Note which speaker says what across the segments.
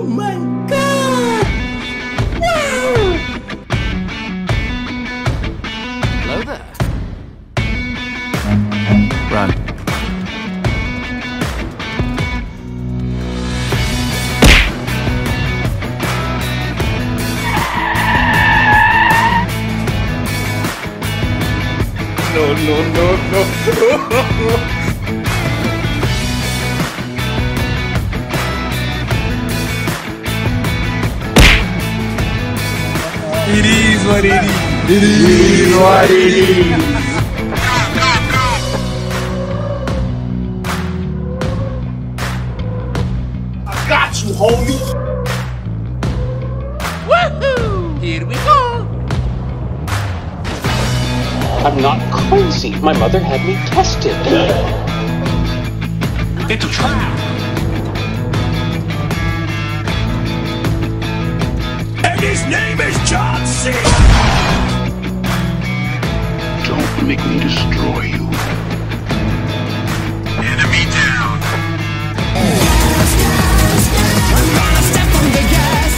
Speaker 1: Oh my god! Wow!
Speaker 2: Hello there. Run.
Speaker 1: No. It is what it is. It is what it is. I got you, homie.
Speaker 2: Woohoo! Here we go.
Speaker 3: I'm not crazy. My mother had me tested.
Speaker 4: It's a trap. And his name is John C.
Speaker 5: Don't make me destroy you.
Speaker 4: Enemy down.
Speaker 6: I'm gonna step on the gas.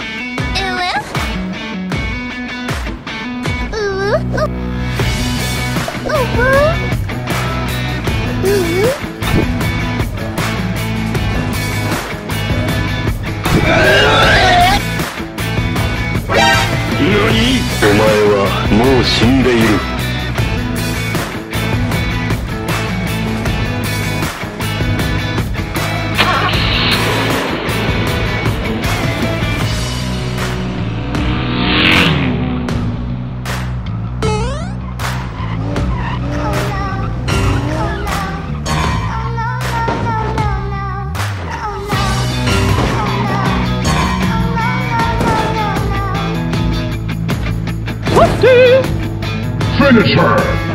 Speaker 5: NANI?! お前はもう死んでいる。Finish her!